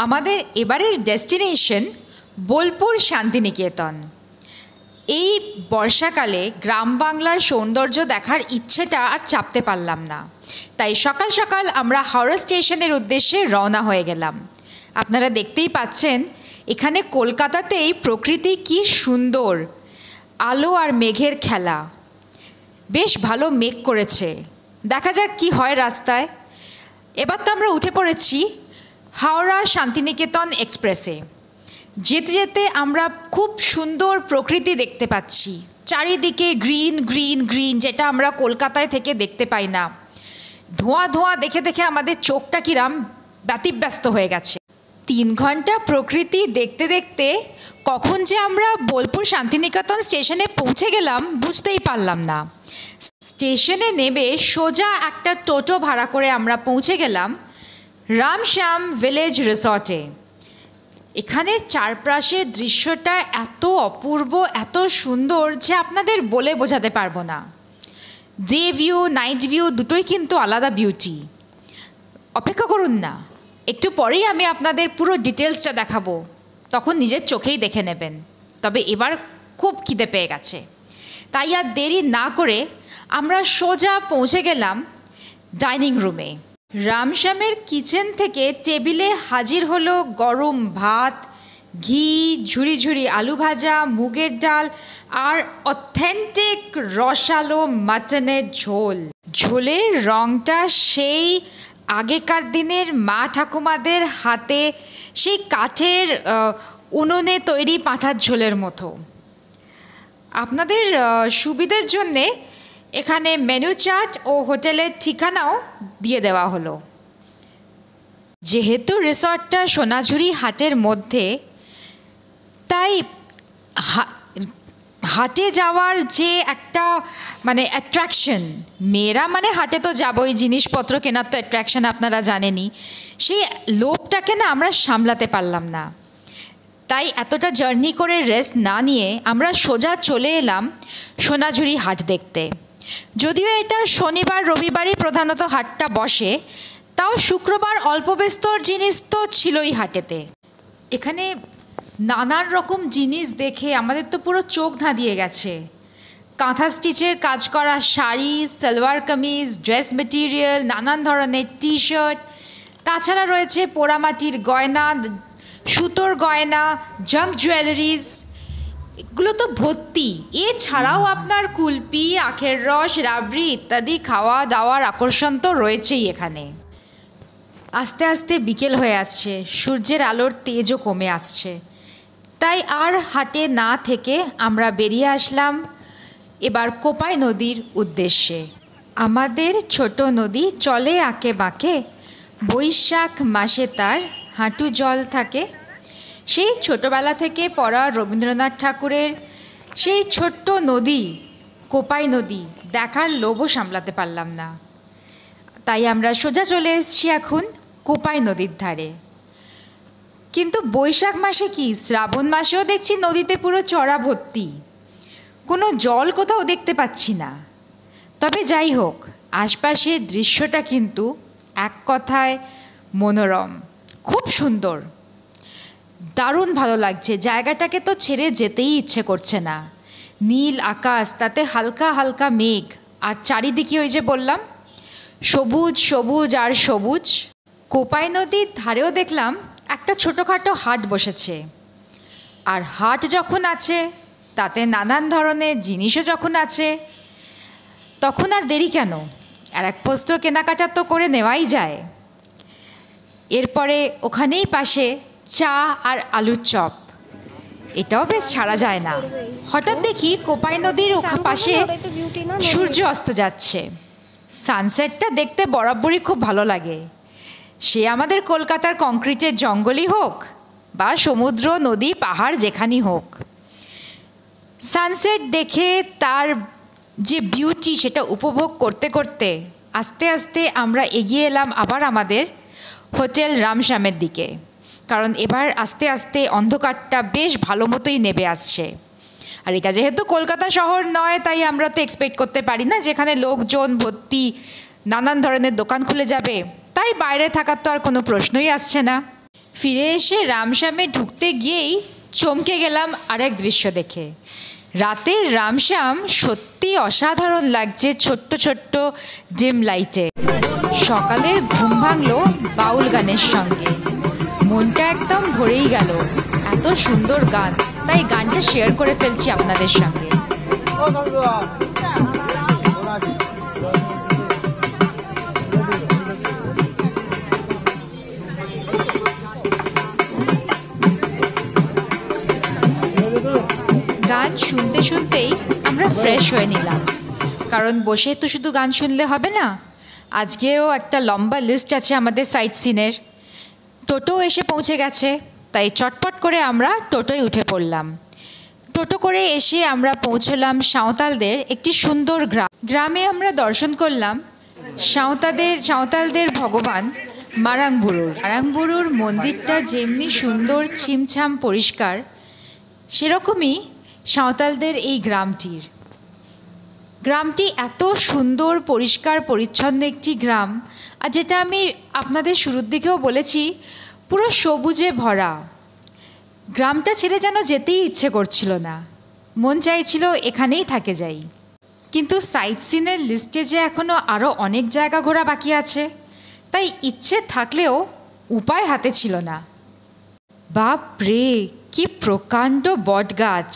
আমাদের এবারের ডেস্টিনেশন বোলপুর শান্তিনিকেতন। এই বর্ষাকালে গ্রাম বাংলার সৌন্দর্য দেখার ইচ্ছেটা আর চাপতে পারলাম না, তাই সকাল সকাল আমরা হাওড়া স্টেশনের উদ্দেশ্যে রওনা হয়ে গেলাম। আপনারা দেখতেই পাচ্ছেন এখানে কলকাতাতেই প্রকৃতি কি সুন্দর, আলো আর মেঘের খেলা। বেশ ভালো মেঘ করেছে, দেখা যাক কি হয় রাস্তায়। এবার তো আমরা উঠে পড়েছি হাওড়া শান্তিনিকেতন এক্সপ্রেসে। যেতে যেতে আমরা খুব সুন্দর প্রকৃতি দেখতে পাচ্ছি, চারিদিকে গ্রিন গ্রিন গ্রিন, যেটা আমরা কলকাতায় থেকে দেখতে পাই না। ধোঁয়া ধোঁয়া দেখে দেখে আমাদের চোখটা কিরাম ব্যতিব্যস্ত হয়ে গেছে। 3 ঘন্টা প্রকৃতি দেখতে দেখতে কখন যে আমরা বোলপুর শান্তিনিকেতন স্টেশনে পৌঁছে গেলাম বুঝতেই পারলাম না। স্টেশনে নেমে সোজা একটা টোটো ভাড়া করে আমরা পৌঁছে গেলাম রামশ্যাম ভিলেজ রিসর্টে। এখানের চারপাশের দৃশ্যটা এত অপূর্ব, এত সুন্দর যে আপনাদের বলে বোঝাতে পারবো না। ডে ভিউ, নাইট ভিউ দুটোই কিন্তু আলাদা বিউটি। অপেক্ষা করুন না, একটু পরেই আমি আপনাদের পুরো ডিটেলসটা দেখাবো, তখন নিজের চোখেই দেখে নেবেন। তবে এবার খুব খিদে পেয়ে গেছে, তাই আর দেরি না করে আমরা সোজা পৌঁছে গেলাম ডাইনিং রুমে। রামশ্যামের কিচেন থেকে টেবিলে হাজির হলো গরম ভাত, ঘি, ঝুরি ঝুরি আলু ভাজা, মুগের ডাল আর অথেন্টিক রসালো মাটনের ঝোল। ঝোলের রঙটা সেই আগেকার দিনের মা ঠাকুমাদের হাতে সেই কাঠের উনুনে তৈরি পাঁঠার ঝোলের মতো। আপনাদের সুবিধার জন্যে এখানে মেনু চার্ট ও হোটেলের ঠিকানাও দিয়ে দেওয়া হলো। যেহেতু রিসর্টটা সোনাঝুরি হাটের মধ্যে, তাই হাটে যাওয়ার যে একটা মানে অ্যাট্রাকশন, মেয়েরা মানে হাটে তো যাবই, জিনিসপত্র কেনার তো অ্যাট্রাকশন আপনারা জানেনই, সেই লোভটাকে না আমরা সামলাতে পারলাম না। তাই এতটা জার্নি করে রেস্ট না নিয়ে আমরা সোজা চলে এলাম সোনাঝুরি হাট দেখতে। যদিও এটা শনিবার রবিবারই প্রধানত হাটটা বসে, তাও শুক্রবার অল্প বিস্তর জিনিস তো ছিলই হাটেতে। এখানে নানান রকম জিনিস দেখে আমাদের তো পুরো চোখ ধাঁধিয়ে গেছে। কাঁথা স্টিচের কাজ করা শাড়ি, সালোয়ার কামিজ, ড্রেস মেটেরিয়াল, নানান ধরনের টি শার্ট, তাছাড়া রয়েছে পোড়ামাটির গয়না, সুতোর গয়না, জাঙ্ক জুয়েলারিজ, এগুলো তো ভর্তি। এছাড়াও আপনার কুলপি, আখের রস, রাবড়ি ইত্যাদি খাওয়া দাওয়ার আকর্ষণ তো রয়েছেই এখানে। আস্তে আস্তে বিকেল হয়ে আসছে, সূর্যের আলোর তেজও কমে আসছে, তাই আর হাটে না থেকে আমরা বেরিয়ে আসলাম এবার কোপাই নদীর উদ্দেশ্যে। আমাদের ছোট নদী চলে আঁকে বাঁকে, বৈশাখ মাসে তার হাঁটু জল থাকে। সেই ছোটোবেলা থেকে পড়া রবীন্দ্রনাথ ঠাকুরের সেই ছোট্ট নদী কোপাই নদী দেখার লোভও সামলাতে পারলাম না, তাই আমরা সোজা চলে এসেছি এখন কোপাই নদীর ধারে। কিন্তু বৈশাখ মাসে কি, শ্রাবণ মাসেও দেখছি নদীতে পুরো চড়া ভর্তি, কোনো জল কোথাও দেখতে পাচ্ছি না। তবে যাই হোক, আশপাশের দৃশ্যটা কিন্তু এক কথায় মনোরম, খুব সুন্দর, দারুণ ভালো লাগছে। জায়গাটাকে তো ছেড়ে যেতেই ইচ্ছে করছে না। নীল আকাশ, তাতে হালকা হালকা মেঘ, আর চারিদিকে ওই যে বললাম সবুজ সবুজ আর সবুজ। কোপাই নদীর ধারেও দেখলাম একটা ছোটোখাটো হাট বসেছে, আর হাট যখন আছে তাতে নানান ধরনের জিনিসও যখন আছে, তখন আর দেরি কেন, আর এক বস্ত্র কেনাকাটা তো করে নেওয়াই যায়। এরপরে ওখানেই পাশে চা আর আলুর চপ, এটাও বেশ ছাড়া যায় না। হঠাৎ দেখি কোপাই নদীর পাশে সূর্য অস্ত যাচ্ছে। সানসেটটা দেখতে বরাবরই খুব ভালো লাগে, সে আমাদের কলকাতার কংক্রিটের জঙ্গলই হোক বা সমুদ্র, নদী, পাহাড় যেখানেই হোক। সানসেট দেখে তার যে বিউটি সেটা উপভোগ করতে করতে আস্তে আস্তে আমরা এগিয়ে এলাম আবার আমাদের হোটেল রামশ্যামের দিকে, কারণ এবার আস্তে আস্তে অন্ধকারটা বেশ ভালো মতোই নেমে আসছে। আর এটা যেহেতু কলকাতা শহর নয়, তাই আমরা তো এক্সপেক্ট করতে পারি না যেখানে লোকজন ভর্তি, নানান ধরনের দোকান খুলে যাবে, তাই বাইরে থাকার তো আর কোনো প্রশ্নই আসছে না। ফিরে এসে রামশ্যামে ঢুকতে গিয়েই চমকে গেলাম আরেক দৃশ্য দেখে। রাতের রামশ্যাম সত্যি অসাধারণ লাগছে ছোট্ট ছোট্ট ডিম লাইটে। সকালের ঘুম ভাঙলো বাউল গানের সঙ্গে, মনটা একদম ভরেই গেল। এত সুন্দর গান, তাই গানটা শেয়ার করে ফেলছি আপনাদের সঙ্গে। গান শুনতে শুনতেই আমরা ফ্রেশ হয়ে নিলাম, কারণ বসে তো শুধু গান শুনলে হবে না, আজকেও একটা লম্বা লিস্ট আছে আমাদের সাইট সিনের। টোটো এসে পৌঁছে গেছে, তাই চটপট করে আমরা টোটোয় উঠে পড়লাম। টোটো করে এসে আমরা পৌঁছলাম সাঁওতালদের একটি সুন্দর গ্রামে। আমরা দর্শন করলাম সাঁওতালদের ভগবান মারাংবুরুর মন্দিরটা যেমনি সুন্দর ছিমছাম পরিষ্কার, সেরকমই সাঁওতালদের এই গ্রামটি এত সুন্দর পরিষ্কার পরিচ্ছন্ন একটি গ্রাম। আর যেটা আমি আপনাদের শুরুর দিকেও বলেছি, পুরো সবুজে ভরা। গ্রামটা ছেড়ে যেন যেতেই ইচ্ছে করছিল না, মন চাইছিল এখানেই থেকে যাই। কিন্তু সাইট সিনের লিস্টে যে এখনও আরও অনেক জায়গা ঘোরা বাকি আছে, তাই ইচ্ছে থাকলেও উপায় হাতে ছিল না। বাপ রে, কি প্রকাণ্ড বট গাছ!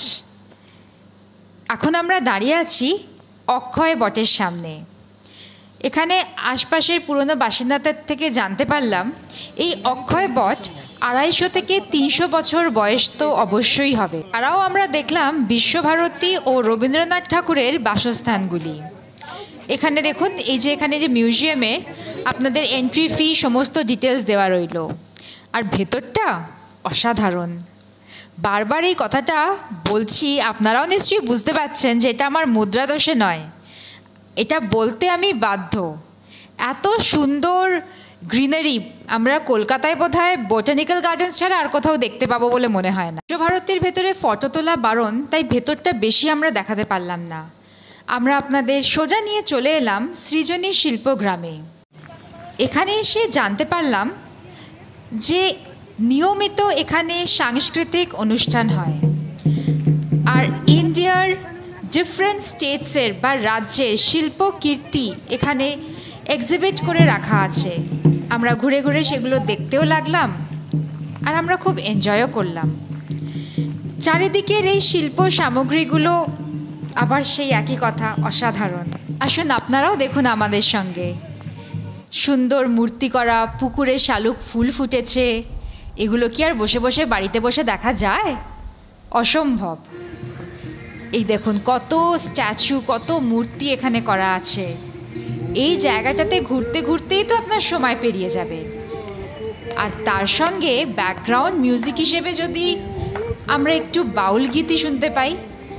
এখন আমরা দাঁড়িয়ে আছি অক্ষয় বটের সামনে। এখানে আশপাশের পুরনো বাসিন্দাদের থেকে জানতে পারলাম এই অক্ষয় বট 250 থেকে 300 বছর বয়স তো অবশ্যই হবে। তারাও আমরা দেখলাম বিশ্বভারতী ও রবীন্দ্রনাথ ঠাকুরের বাসস্থানগুলি। এখানে দেখুন, এখানে যে মিউজিয়ামে আপনাদের এন্ট্রি ফি সমস্ত ডিটেলস দেওয়া রইল। আর ভেতরটা অসাধারণ। বারবার এই কথাটা বলছি, আপনারাও নিশ্চয়ই বুঝতে পারছেন যে এটা আমার মুদ্রা দোষে নয়, এটা বলতে আমি বাধ্য। এত সুন্দর গ্রিনারি আমরা কলকাতায় বোধহয় বোটানিক্যাল গার্ডেন্স ছাড়া আর কোথাও দেখতে পাবো বলে মনে হয় না। বিশ্বভারতীর ভেতরে ফটো তোলা বারণ, তাই ভেতরটা বেশি আমরা দেখাতে পারলাম না। আমরা আপনাদের সোজা নিয়ে চলে এলাম সৃজনী শিল্পগ্রামে। এখানে এসে জানতে পারলাম যে নিয়মিত এখানে সাংস্কৃতিক অনুষ্ঠান হয়, আর ইন্ডিয়ার ডিফারেন্ট স্টেটসের বা রাজ্যের শিল্প কীর্তি এখানে এক্সিবিট করে রাখা আছে। আমরা ঘুরে ঘুরে সেগুলো দেখতেও লাগলাম, আর আমরা খুব এনজয়ও করলাম। চারিদিকের এই শিল্প সামগ্রীগুলো আবার সেই একই কথা, অসাধারণ। আসুন আপনারাও দেখুন আমাদের সঙ্গে। সুন্দর মূর্তি করা, পুকুরে শালুক ফুল ফুটেছে, এগুলো কি আর বসে বসে বাড়িতে বসে দেখা যায়? অসম্ভব। এই দেখুন কত স্ট্যাচু, কত মূর্তি এখানে করা আছে। এই জায়গাটাতে ঘুরতে ঘুরতেই তো আপনার সময় পেরিয়ে যাবে। আর তার সঙ্গে ব্যাকগ্রাউন্ড মিউজিক হিসেবে যদি আমরা একটু বাউল গীতি শুনতে পাই,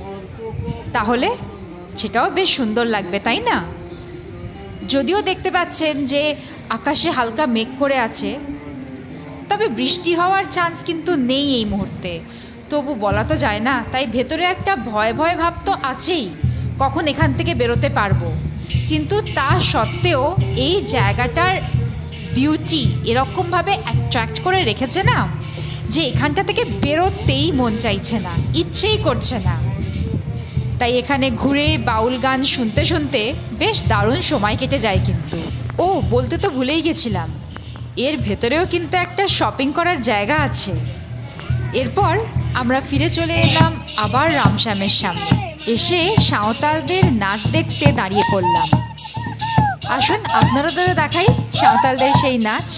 তাহলে সেটাও বেশ সুন্দর লাগবে, তাই না? যদিও দেখতে পাচ্ছেন যে আকাশে হালকা মেঘ করে আছে, তবে বৃষ্টি হওয়ার চান্স কিন্তু নেই এই মুহূর্তে। তবু বলা তো যায় না, তাই ভেতরে একটা ভয় ভয় ভাব তো আছেই, কখন এখান থেকে বেরোতে পারবো। কিন্তু তা সত্ত্বেও এই জায়গাটার বিউটি এরকমভাবে অ্যাট্রাক্ট করে রেখেছে না, যে এখানটা থেকে বেরোতেই মন চাইছে না, ইচ্ছেই করছে না। তাই এখানে ঘুরে বাউল গান শুনতে শুনতে বেশ দারুণ সময় কেটে যায়। কিন্তু বলতে তো ভুলেই গেছিলাম, এর ভেতরেও কিন্তু একটা শপিং করার জায়গা আছে। এরপর আমরা ফিরে চলে এলাম আবার রামশ্যামের সামনে। এসে সাঁওতালদের নাচ দেখতে দাঁড়িয়ে পড়লাম। আসুন আপনাদেরও দেখাই সাঁওতালদের সেই নাচ।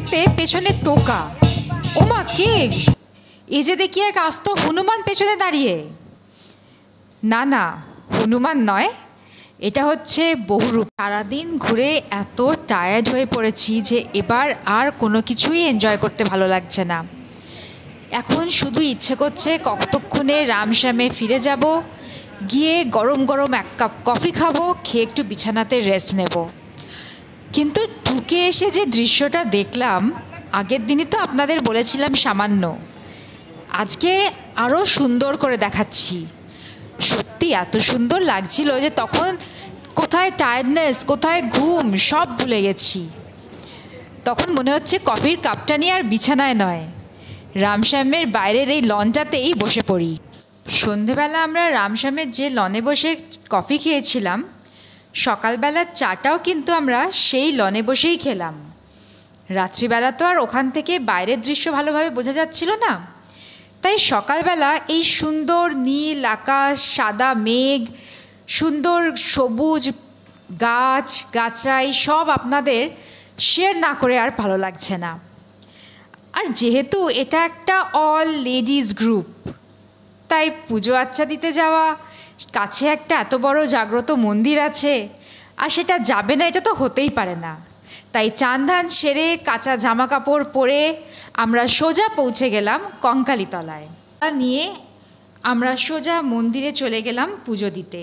দেখতে পেছনে টোকা। ওমা কে? এই যে দেখি এক আস্ত হনুমান পেছনে দাঁড়িয়ে। না না, হনুমান নয়, এটা হচ্ছে বহুরূপ। সারাদিন ঘুরে এত টায়ার্ড হয়ে পড়েছি যে এবার আর কোনো কিছুই এনজয় করতে ভালো লাগছে না। এখন শুধু ইচ্ছে করছে কতক্ষণে রামশ্যামে ফিরে যাব, গিয়ে গরম গরম এক কাপ কফি খাবো, খেয়ে একটু বিছানাতে রেস্ট নেব। কিন্তু ঢুকে এসে যে দৃশ্যটা দেখলাম, আগের দিনই তো আপনাদের বলেছিলাম সামান্য, আজকে আরও সুন্দর করে দেখাচ্ছি। সত্যি এত সুন্দর লাগছিল যে তখন কোথায় টায়ার্ডনেস, কোথায় ঘুম, সব ভুলে গেছি। তখন মনে হচ্ছে কফির কাপটা নিয়ে আর বিছানায় নয়, রামশ্যামের বাইরের এই লনটাতেই বসে পড়ি। সন্ধেবেলা আমরা রামশ্যামের যে লনে বসে কফি খেয়েছিলাম, সকালবেলার চাটাও কিন্তু আমরা সেই লনে বসেই খেলাম। রাত্রিবেলা তো আর ওখান থেকে বাইরের দৃশ্য ভালোভাবে বোঝা যাচ্ছিল না, তাই সকালবেলা এই সুন্দর নীল আকাশ, সাদা মেঘ, সুন্দর সবুজ গাছ গাছরাই সব আপনাদের শেয়ার না করে আর ভালো লাগছে না। আর যেহেতু এটা একটা অল লেডিজ গ্রুপ, তাই পুজো আচ্ছা দিতে যাওয়া, কাছে একটা এত বড় জাগ্রত মন্দির আছে, আর সেটা যাবে না এটা তো হতেই পারে না। তাই চান ধান সেরে কাঁচা জামা কাপড় পরে আমরা সোজা পৌঁছে গেলাম কঙ্কালীতলায়। নিয়ে আমরা সোজা মন্দিরে চলে গেলাম পুজো দিতে।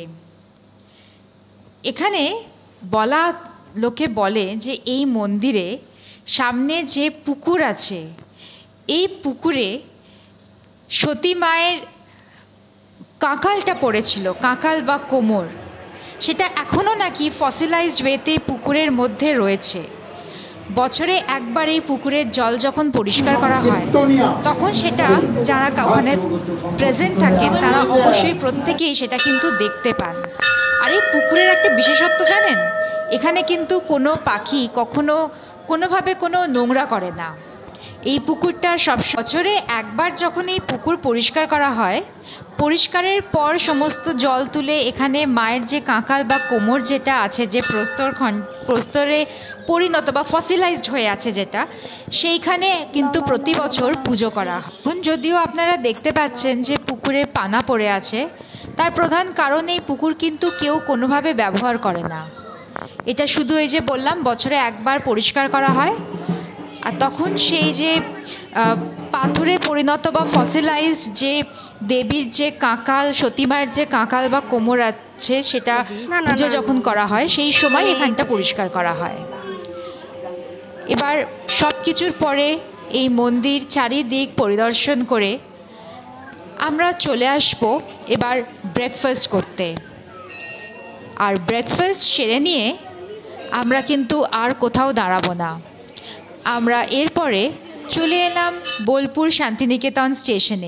এখানে লোকে বলে যে এই মন্দিরে সামনে যে পুকুর আছে, এই পুকুরে সতী মায়ের কাঁকালটা পড়েছিল, কাঁকাল বা কোমর, সেটা এখনও নাকি ফসিলাইজড ওয়েতে পুকুরের মধ্যে রয়েছে। বছরে একবার এই পুকুরের জল যখন পরিষ্কার করা হয়, তখন সেটা যারা ওখানে প্রেজেন্ট থাকেন তারা অবশ্যই প্রত্যেকেই সেটা কিন্তু দেখতে পান। আর এই পুকুরের একটা বিশেষত্ব জানেন, এখানে কিন্তু কোনো পাখি কখনো কোনোভাবে কোনো নোংরা করে না। এই পুকুরটা সব বছরে একবার যখন এই পুকুর পরিষ্কার করা হয়, পরিষ্কারের পর সমস্ত জল তুলে এখানে মায়ের যে কাঁকাল বা কোমর যেটা আছে, যে প্রস্তরে পরিণত বা ফসিলাইজড হয়ে আছে যেটা, সেইখানে কিন্তু প্রতি বছর পুজো করা হয়। এখন যদিও আপনারা দেখতে পাচ্ছেন যে পুকুরে পানা পড়ে আছে, তার প্রধান কারণ এই পুকুর কিন্তু কেউ কোনোভাবে ব্যবহার করে না। এটা শুধু এই যে বললাম বছরে একবার পরিষ্কার করা হয়, আর তখন সেই যে পাথরে পরিণত বা ফসিলাইজ যে দেবীর যে কাঁকাল, সতীমায়ের যে কাঁকাল বা কোমর আছে, সেটা পুজো যখন করা হয় সেই সময় এখানটা পরিষ্কার করা হয়। এবার সব কিছুর পরে এই মন্দির চারিদিক পরিদর্শন করে আমরা চলে আসব এবার ব্রেকফাস্ট করতে। আর ব্রেকফাস্ট সেরে নিয়ে আমরা কিন্তু আর কোথাও দাঁড়াবো না, আমরা এরপরে চলে এলাম বোলপুর শান্তিনিকেতন স্টেশনে।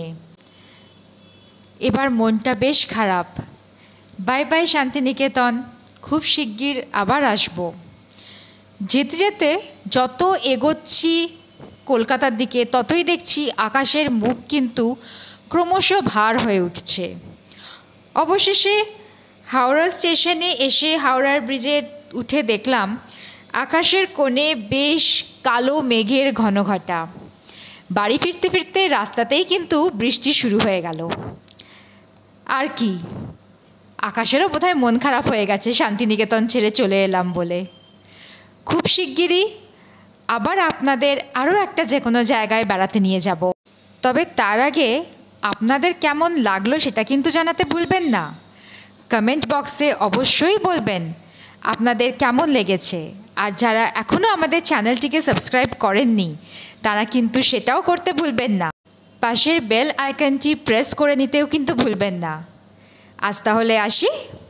এবার মনটা বেশ খারাপ। বাই বাই শান্তিনিকেতন, খুব শিগগির আবার আসব। যেতে যেতে যত এগোচ্ছি কলকাতার দিকে, ততই দেখছি আকাশের মুখ কিন্তু ক্রমশ ভার হয়ে উঠছে। অবশেষে হাওড়া স্টেশনে এসে হাওড়ার ব্রিজে উঠে দেখলাম আকাশের কোণে বেশ কালো মেঘের ঘনঘটা। বাড়ি ফিরতে ফিরতে রাস্তাতেই কিন্তু বৃষ্টি শুরু হয়ে গেল। আর কি, আকাশেরও বোধহয় মন খারাপ হয়ে গেছে শান্তিনিকেতন ছেড়ে চলে এলাম বলে। খুব শিগগিরই আবার আপনাদের আরও একটা যে কোনো জায়গায় বেড়াতে নিয়ে যাব। তবে তার আগে আপনাদের কেমন লাগলো সেটা কিন্তু জানাতে ভুলবেন না। কমেন্ট বক্সে অবশ্যই বলবেন আপনাদের কেমন লেগেছে। আর যারা এখনও আমাদের চ্যানেলটিকে সাবস্ক্রাইব করেননি, তারা কিন্তু সেটাও করতে ভুলবেন না। পাশের বেল আইকনটি প্রেস করে নিতেও কিন্তু ভুলবেন না। আজ তাহলে আসি।